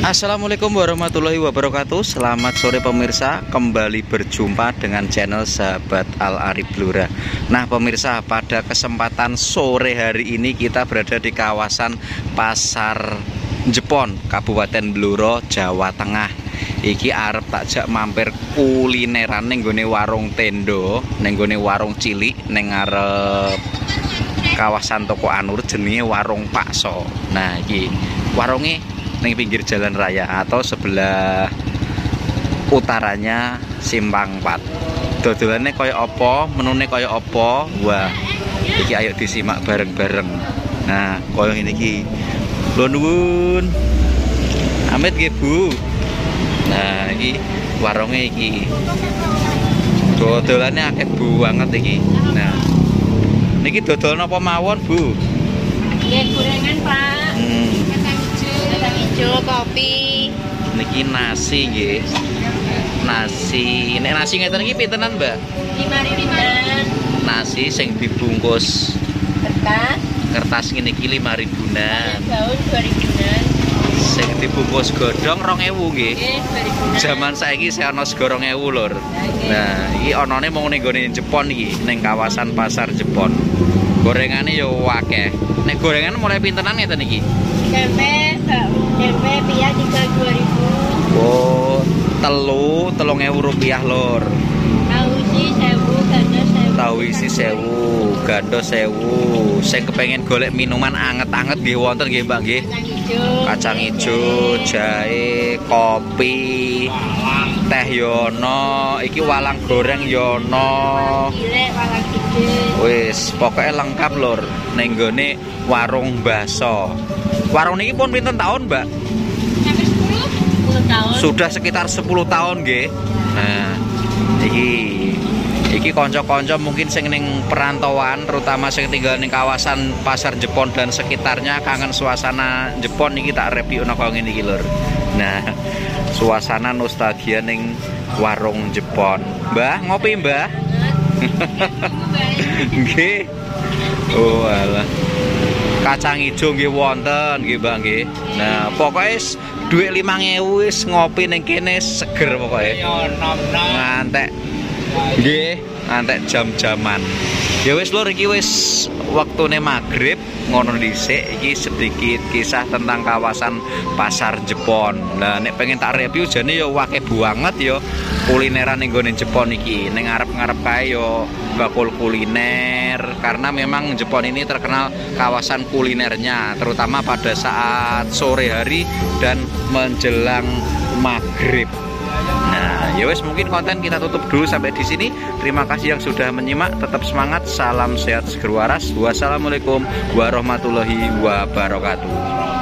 Assalamualaikum warahmatullahi wabarakatuh. Selamat sore pemirsa, kembali berjumpa dengan channel Sahabat Al Arif Blora. Nah pemirsa, pada kesempatan sore hari ini kita berada di kawasan Pasar Jepon, Kabupaten Blora, Jawa Tengah. Iki arep takjak mampir kulineran ning gone warung tendo, ning gone warung cilik ning ngarep kawasan Toko Anur, jenenge Warung Pakso. Nah iki warunge ning pinggir jalan raya atau sebelah utaranya Simpang 4. Dodolannya kaya apa, menune kaya apa? Wah, iki ayo disimak bareng-bareng. Nah, kaya ngene iki. Lho nuwun. Amit nggih, Bu. Nah, iki warunge iki. Dodolannya akeh banget iki. Nah, niki dodol napa mawon, Bu? Nggih, gorengan, Pak. Kacang hijau, kopi. Niki nasi nggih. Nasi, nek nasi ngeten iki pintenan, Mbak? 5.000-an. Nasi sing dibungkus kertas ngene iki 5.000-an. Daun 2.000-an. Sing dibungkus godhong 2.000 nggih. Nggih, 2.000-an. Zaman saiki sing ana sego 2.000 lur. Nah, iki anane mung ning gone Jepon iki, ning kawasan Pasar Jepon. Gorengane yo akeh. Nek gorengan mulai pintenan ngeten iki? Tempe piyah 2.000. Oh, 3.000 rupiah lur. Tahu isi 1.000, gando 1.000. Sing kepengin golek minuman anget-anget nggih wonten nggih Mbak nggih. Kacang ijo, jahe, kopi, teh yono, iki walang goreng yono. Wis, pokoknya lengkap lur ning gone warung bakso. Warung niki pun pinten tahun, Mbak? Sampai 10 tahun. Sudah sekitar 10 tahun nggih. Nah, iki konco-konco mungkin sing ning perantauan, terutama sing tinggal ning kawasan Pasar Jepon dan sekitarnya kangen suasana Jepon iki tak review nang ngene iki lur. Nah, suasana nostalgia ning warung Jepon. Mbah, ngopi, Mbah? Nggih. Oh alah. Kacang hijau nggih wonten nggih, Mbak nggih. Nah, pokoke dhuwit 5.000 wis ngopi ning kene seger pokoke. Ngantek. Nggih, ngantek jam-jaman. Ya wis lur, iki wis waktune maghrib ngono dhisik. Iki sedikit kisah tentang kawasan Pasar Jepon. Nah, nek pengen tak review jane ya akeh banget ya kulineran ning gone Jepon iki. Ning ngarep-ngarep kae ya bakul kuliner, karena memang Jepon ini terkenal kawasan kulinernya, terutama pada saat sore hari dan menjelang maghrib. Nah, ya wes mungkin konten kita tutup dulu sampai di sini. Terima kasih yang sudah menyimak. Tetap semangat. Salam sehat seger waras. Wassalamualaikum warahmatullahi wabarakatuh.